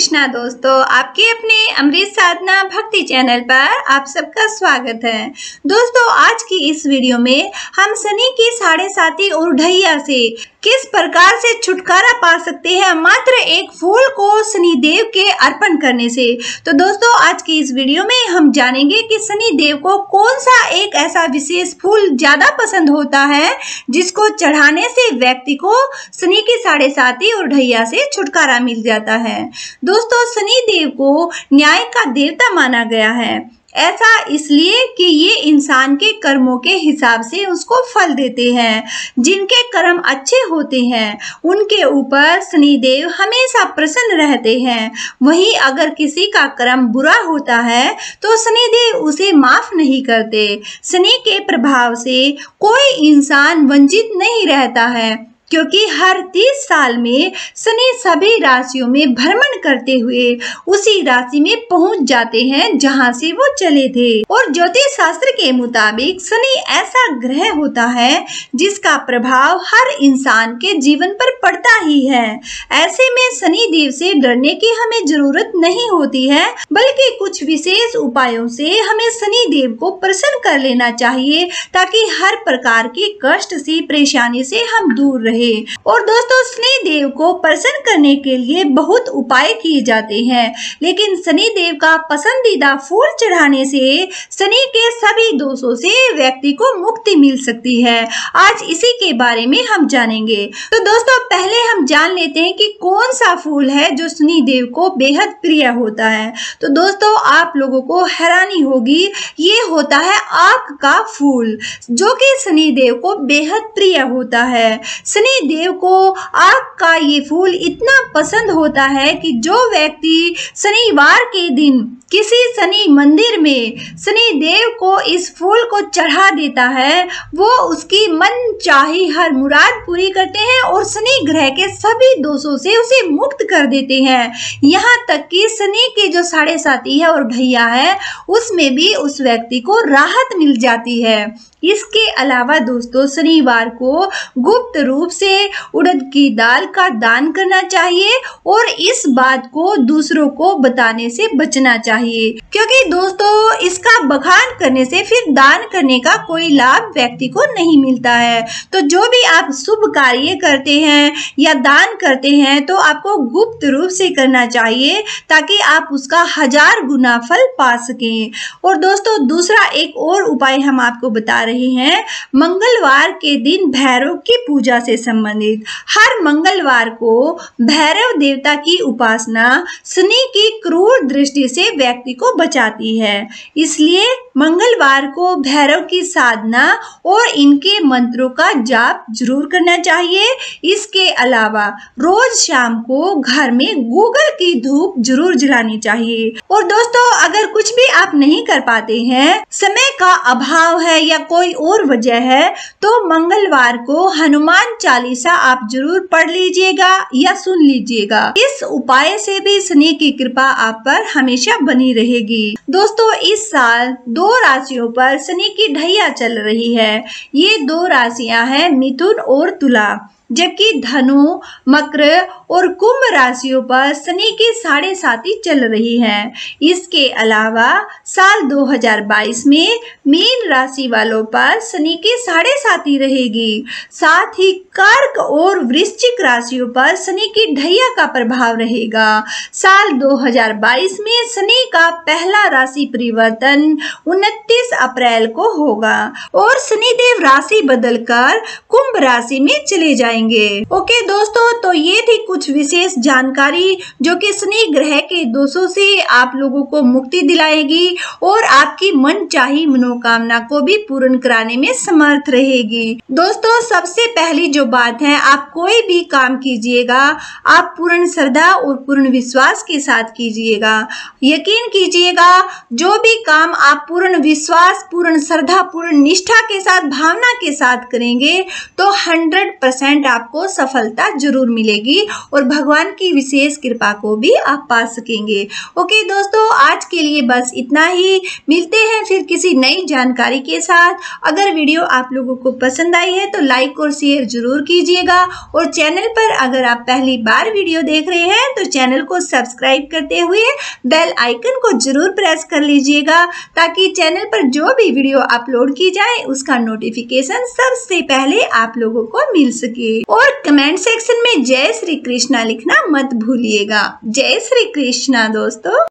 कृष्णा दोस्तों, आपके अपने अमृत साधना भक्ति चैनल पर आप सबका स्वागत है। दोस्तों, आज की इस वीडियो में हम शनि की 7.5 और ढैया से किस प्रकार से छुटकारा पा सकते हैं मात्र एक फूल को शनि देव के अर्पण करने से। तो दोस्तों, आज की इस वीडियो में हम जानेंगे कि शनि देव को कौन सा एक ऐसा विशेष फूल ज्यादा पसंद होता है जिसको चढ़ाने से व्यक्ति को शनि की 7.5 और ढैया से छुटकारा मिल जाता है। दोस्तों, शनि देव को न्याय का देवता माना गया है। ऐसा इसलिए कि ये इंसान के कर्मों के हिसाब से उसको फल देते हैं। जिनके कर्म अच्छे होते हैं उनके ऊपर शनि देव हमेशा प्रसन्न रहते हैं। वहीं अगर किसी का कर्म बुरा होता है तो शनि देव उसे माफ नहीं करते। शनि के प्रभाव से कोई इंसान वंचित नहीं रहता है, क्योंकि हर 30 साल में शनि सभी राशियों में भ्रमण करते हुए उसी राशि में पहुंच जाते हैं जहां से वो चले थे। और ज्योतिष शास्त्र के मुताबिक शनि ऐसा ग्रह होता है जिसका प्रभाव हर इंसान के जीवन पर पड़ता ही है। ऐसे में शनि देव से डरने की हमें जरूरत नहीं होती है, बल्कि कुछ विशेष उपायों से हमें शनि देव को प्रसन्न कर लेना चाहिए ताकि हर प्रकार की कष्ट से परेशानी से हम दूर रहे। और दोस्तों, शनि देव को प्रसन्न करने के लिए बहुत उपाय किए जाते हैं, लेकिन शनि देव का पसंदीदा फूल चढ़ाने से शनि के सभी दोषों से व्यक्ति को मुक्ति मिल सकती है। आज इसी के बारे में हम जानेंगे। तो दोस्तों, पहले हम जान लेते हैं कि कौन सा फूल है जो शनि देव को बेहद प्रिय होता है। तो दोस्तों, आप लोगों को हैरानी होगी, ये होता है आक का फूल, जो कि शनि देव को बेहद प्रिय होता है। शनि देव को आक का ये फूल इतना पसंद होता है कि जो व्यक्ति शनिवार के दिन किसी शनि मंदिर में शनि देव को इस फूल को चढ़ा देता है, वो उसकी मन चाही हर मुराद पूरी करते हैं और शनि ग्रह के सभी दोषों से उसे मुक्त कर देते हैं। यहाँ तक कि शनि के जो 7.5 है और ढैया है, उसमें भी उस व्यक्ति को राहत मिल जाती है। इसके अलावा दोस्तों, शनिवार को गुप्त रूप से उड़द की दाल का दान करना चाहिए और इस बात को दूसरों को बताने से बचना चाहिए, क्योंकि दोस्तों इसका बखान करने से फिर दान करने का कोई लाभ व्यक्ति को नहीं मिलता है। तो जो भी आप शुभ कार्य करते हैं या दान करते हैं तो आपको गुप्त रूप से करना चाहिए ताकि आप उसका 1000 गुना फल पा सकें। और दोस्तों, दूसरा एक और उपाय हम आपको बता रहे हैं। मंगलवार के दिन भैरव की पूजा से संबंधित हर मंगलवार को भैरव देवता की उपासना शनि की क्रूर दृष्टि से व्यक्ति को बचाती है। इसलिए मंगलवार को भैरव की साधना और इनके मंत्रों का जाप जरूर करना चाहिए। इसके अलावा रोज शाम को घर में गूगल की धूप जरूर जलानी चाहिए। और दोस्तों, अगर कुछ भी आप नहीं कर पाते हैं, समय का अभाव है या कोई और वजह है, तो मंगलवार को हनुमान चालीसा आप जरूर पढ़ लीजिएगा या सुन लीजिएगा। इस उपाय से भी शनि की कृपा आप पर हमेशा बनी रहेगी। दोस्तों, इस साल 2 राशियों पर शनि की ढैया चल रही है। ये 2 राशियां हैं मिथुन और तुला, जबकि धनु, मकर और कुंभ राशियों पर शनि की 7.5 चल रही है। इसके अलावा साल 2022 में मीन राशि वालों पर शनि की 7.5 रहेगी। साथ ही कर्क और वृश्चिक राशियों पर शनि की ढैया का प्रभाव रहेगा। साल 2022 में शनि का पहला राशि परिवर्तन 29 अप्रैल को होगा और शनि देव राशि बदलकर कुंभ राशि में चले जाएंगे। ओके दोस्तों, तो ये थी कुछ विशेष जानकारी जो कि शनि ग्रह के दोषों से आप लोगों को मुक्ति दिलाएगी और आपकी मनचाही मनोकामना को भी पूर्ण कराने में समर्थ रहेगी। दोस्तों, सबसे पहली जो बात है, आप कोई भी काम कीजिएगा आप पूर्ण श्रद्धा और पूर्ण विश्वास के साथ कीजिएगा। यकीन कीजिएगा, जो भी काम आप पूर्ण विश्वास, पूर्ण श्रद्धा, पूर्ण निष्ठा के साथ, भावना के साथ करेंगे तो 100% आपको सफलता जरूर मिलेगी और भगवान की विशेष कृपा को भी आप पा सकेंगे। ओके दोस्तों, आज के लिए बस इतना ही। मिलते हैं फिर किसी नई जानकारी के साथ। अगर वीडियो आप लोगों को पसंद आई है तो लाइक और शेयर जरूर कीजिएगा और चैनल पर अगर आप पहली बार वीडियो देख रहे हैं तो चैनल को सब्सक्राइब करते हुए बेल आइकन को जरूर प्रेस कर लीजिएगा, ताकि चैनल पर जो भी वीडियो अपलोड की जाए उसका नोटिफिकेशन सबसे पहले आप लोगों को मिल सके। और कमेंट सेक्शन में जय श्री कृष्णा लिखना मत भूलिएगा। जय श्री कृष्णा दोस्तों।